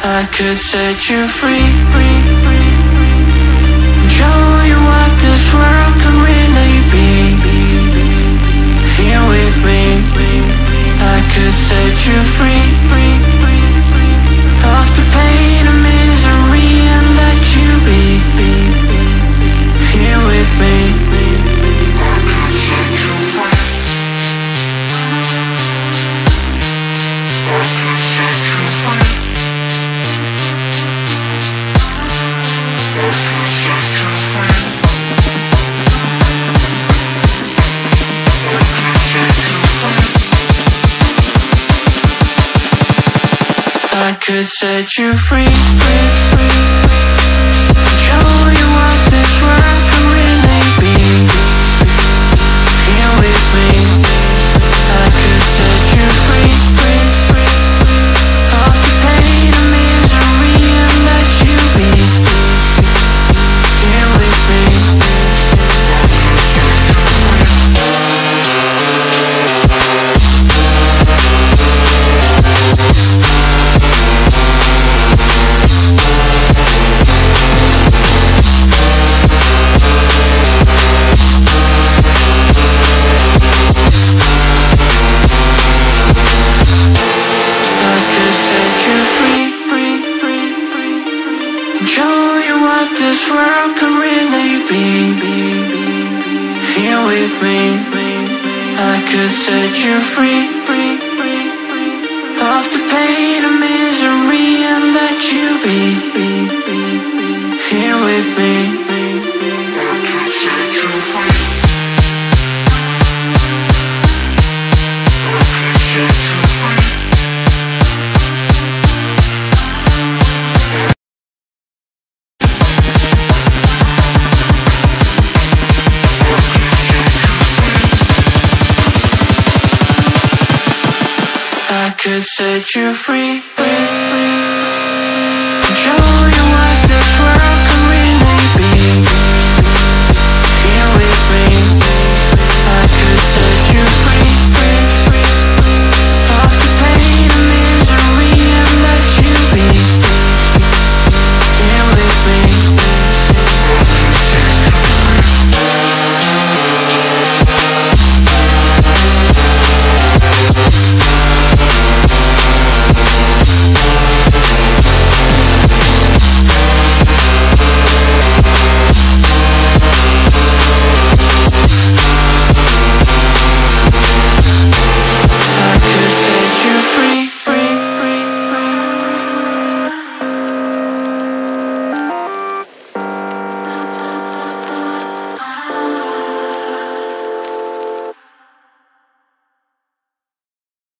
I could set you free, show you what this world could really be. Here with me, I could set you free of the pain and misery and let you be. Here with me, I could set you free. I could set you free. I could set you free, show you what this world could really be. Here with me, I could set you free of the pain and misery and let you be. Here with me, show you what this world could really be. Here with me, I could set you free of the pain and misery and let you be. Here with me, I could set you free. I could set you free. I could set you free.